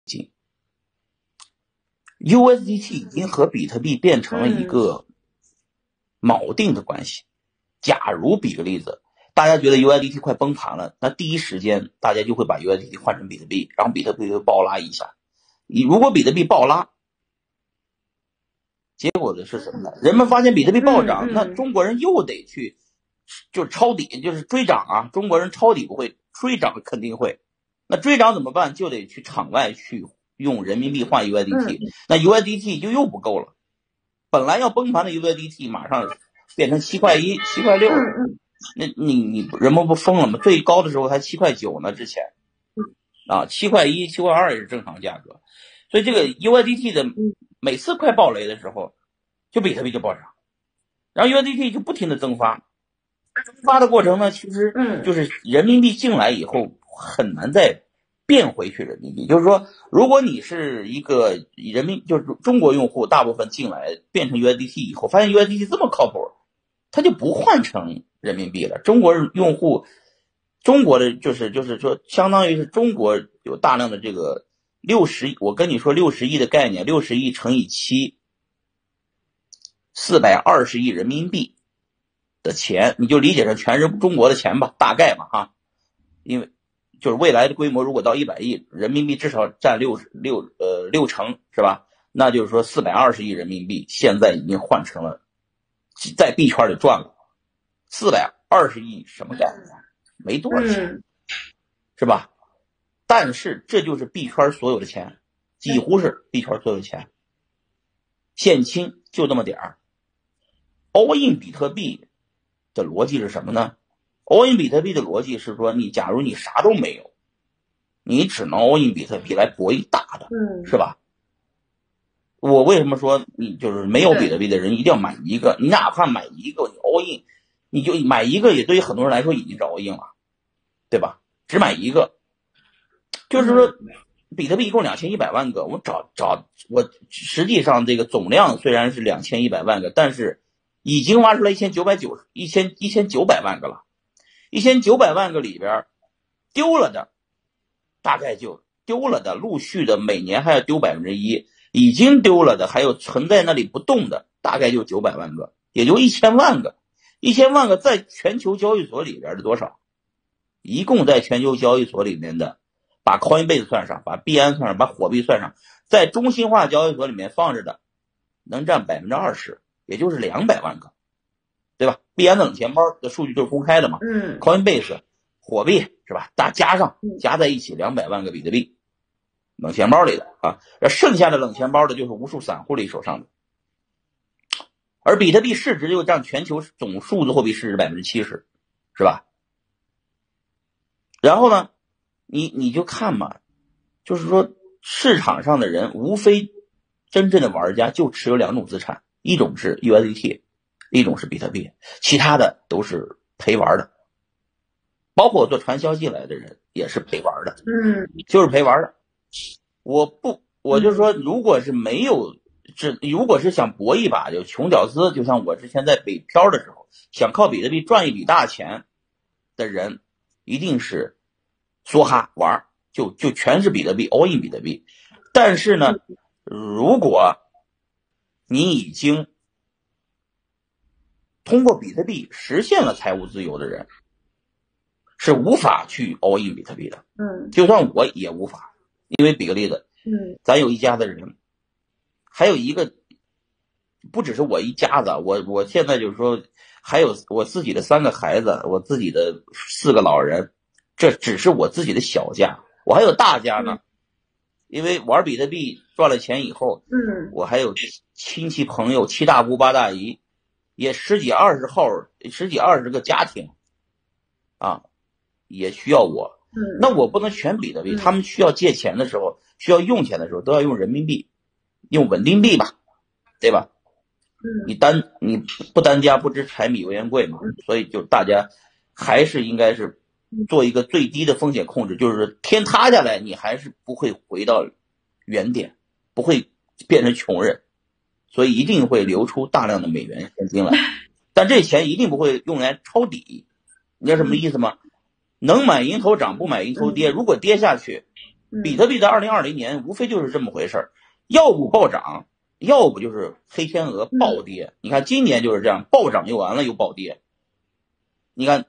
经。USDT 已经和比特币变成了一个锚定的关系。假如比个例子，大家觉得 USDT 快崩盘了，那第一时间大家就会把 USDT 换成比特币，然后比特币会暴拉一下。如果比特币暴拉，结果的是什么呢？人们发现比特币暴涨，那中国人又得去就是抄底，就是追涨啊。中国人抄底不会，追涨肯定会。那追涨怎么办？就得去场外去用人民币换 USDT，那 USDT 就又不够了。本来要崩盘的 USDT 马上变成7.1块、7.6块，那你人们不疯了吗？最高的时候还7.9块呢，之前啊7.1块、7.2块也是正常价格。所以这个 USDT 的每次快暴雷的时候，就比特币就暴涨，然后 USDT 就不停的增发。增发的过程呢，其实就是人民币进来以后很难再变回去人民币。就是说，如果你是一个就是中国用户，大部分进来变成 USDT 以后，发现 USDT 这么靠谱，他就不换成人民币了。中国用户，中国的就是说，相当于是中国有大量的这个60亿，我跟你说60亿的概念，60亿乘以7。420亿人民币的钱，你就理解成全是中国的钱吧，大概嘛哈。因为就是未来的规模如果到100亿人民币，至少占六成是吧？那就是说420亿人民币现在已经换成了在币圈里赚了420亿，什么概念？没多少钱，是吧？但是这就是币圈所有的钱，几乎是币圈所有的钱，现金就这么点儿。all in 比特币的逻辑是什么呢？ all in 比特币的逻辑是说，假如你啥都没有，你只能 all in 比特币来博一大的，是吧？我为什么说你就是没有比特币的人一定要买一个？你哪怕买一个，你 all in， 你就买一个，也对于很多人来说已经是 all in 了，对吧？只买一个，就是说比特币一共2100万个，我实际上这个总量虽然是2100万个，但是已经挖出来1900万个了。1900万个里边丢了的大概就丢了的，陆续的每年还要丢1%，已经丢了的还有存在那里不动的大概就900万个，也就1000万个。1000万个在全球交易所里边的多少？一共在全球交易所里面的，把 Coinbase 算上，把币安算上，把火币算上，在中心化交易所里面放着的能占20%，也就是200万个，对吧？币安的冷钱包的数据就是公开的嘛。Coinbase、火币是吧？加在一起200万个比特币冷钱包里的啊，剩下的冷钱包的就是无数散户里手上的。而比特币市值又占全球总数字货币市值70%，是吧？然后呢，你就看嘛，就是说市场上的人无非真正的玩家就持有2种资产，一种是 USDT， 一种是比特币，其他的都是陪玩的。包括做传销进来的人也是陪玩的，就是陪玩的。我就说，如果是想搏一把，就穷屌丝，就像我之前在北漂的时候，想靠比特币赚一笔大钱的人，一定是梭哈玩，就全是比特币 all in 比特币。但是呢，如果你已经通过比特币实现了财务自由的人，是无法去 all in 比特币的。就算我也无法。因为比个例子，咱有一家的人，还有一个，不只是我一家子，我现在就是说，还有我自己的3个孩子，我自己的4个老人，这只是我自己的小家，我还有大家呢。因为玩比特币赚了钱以后，我还有亲戚朋友7大姑8大姨，也10几20个家庭啊，也需要我。那我不能全比特币，他们需要借钱的时候，需要用钱的时候，都要用人民币，用稳定币吧，对吧？你不单家不知柴米油盐贵嘛，所以就大家还是应该是做一个最低的风险控制，就是天塌下来你还是不会回到原点，不会变成穷人，所以一定会流出大量的美元现金来，但这钱一定不会用来抄底。你知道什么意思吗？能买迎头涨，不买迎头跌。如果跌下去， 比特币在2020年无非就是这么回事儿，要不暴涨，要不就是黑天鹅暴跌。你看今年就是这样，暴涨又完了又暴跌。你看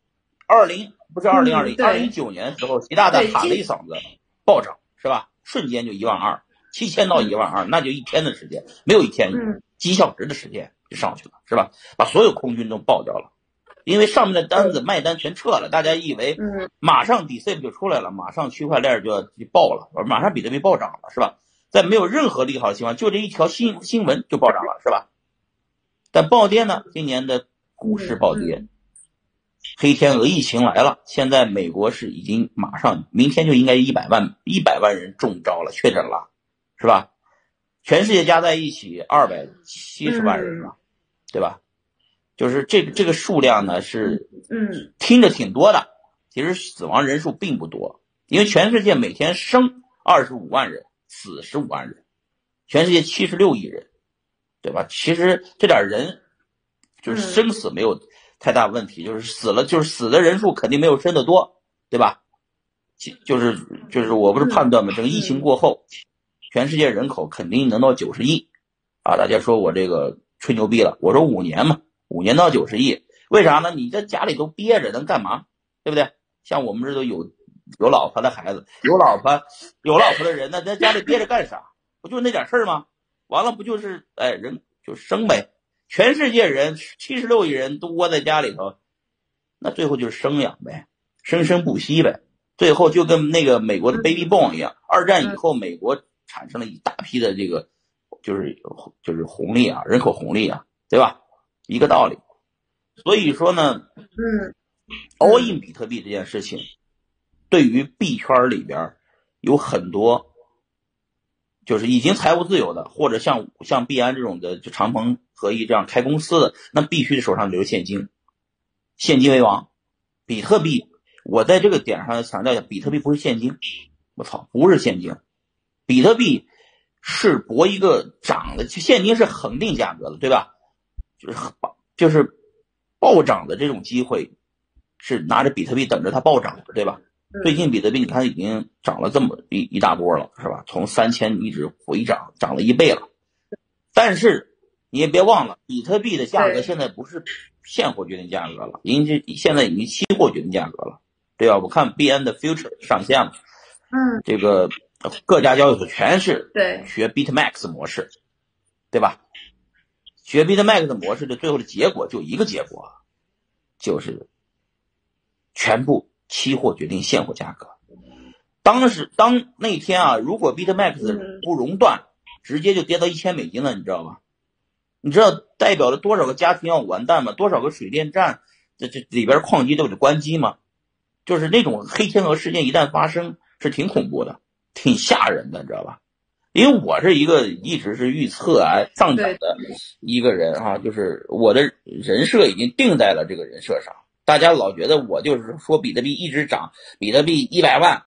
2019年的时候，习大大喊了一嗓子暴涨，是吧？瞬间就12000，7000到12000，那就一天的时间，没有一天几小时的时间就上去了，是吧？把所有空军都爆掉了。因为上面的单子卖单全撤了，大家以为马上 DCEP 就出来了，马上区块链就要爆了，马上比特币暴涨了，是吧？在没有任何利好的情况，就这一条新闻就暴涨了，是吧？但暴跌呢？今年的股市暴跌，黑天鹅疫情来了，现在美国是已经马上明天就应该100万人中招了，确诊了，是吧？全世界加在一起270万人了，对吧？就是这个数量呢是听着挺多的，其实死亡人数并不多，因为全世界每天生25万人，死15万人，全世界76亿人，对吧？其实这点人就是生死没有太大问题，就是死的人数肯定没有生的多，对吧？就是我不是判断嘛，整个疫情过后，全世界人口肯定能到90亿啊！大家说我这个吹牛逼了，我说5年嘛，5年到90亿，为啥呢？你在家里都憋着能干嘛？对不对？像我们这都有老婆的孩子，有老婆的人呢，在家里憋着干啥？不就那点事儿吗？完了不就是人就生呗？全世界人76亿人都窝在家里头，那最后就是生养呗，生不息呗。最后就跟那个美国的 baby boom 一样，二战以后美国产生了一大批的这个就是红利啊，人口红利啊，对吧？一个道理。所以说呢，all in 比特币这件事情，对于币圈里边有很多就是已经财务自由的，或者像币安这种的，就长鹏合一这样开公司的，那必须手上留现金，现金为王。比特币，我在这个点上强调一下，比特币不是现金，我操，不是现金，比特币是博一个涨的，现金是恒定价格的，对吧？就是暴涨的这种机会，是拿着比特币等着它暴涨的，对吧？最近比特币你看已经涨了这么一大波了，是吧？从3000一直回涨，涨了1倍了。但是你也别忘了，比特币的价格现在不是现货决定价格了，现在已经期货决定价格了，对吧？我看币安的 future 上线了，这个各家交易所全是学 BitMax 模式，对吧？学 BitMax 的模式的最后的结果就一个结果，就是全部期货决定现货价格。当那天啊，如果 BitMax 不熔断，直接就跌到$1000了，你知道吧？你知道代表了多少个家庭要完蛋吗？多少个水电站这里边矿机都得关机吗？就是那种黑天鹅事件一旦发生，是挺恐怖的，挺吓人的，你知道吧？因为我是一个一直是预测上涨的一个人啊，就是我的人设已经定在了这个人设上。大家老觉得我就是说比特币一直涨，比特币100万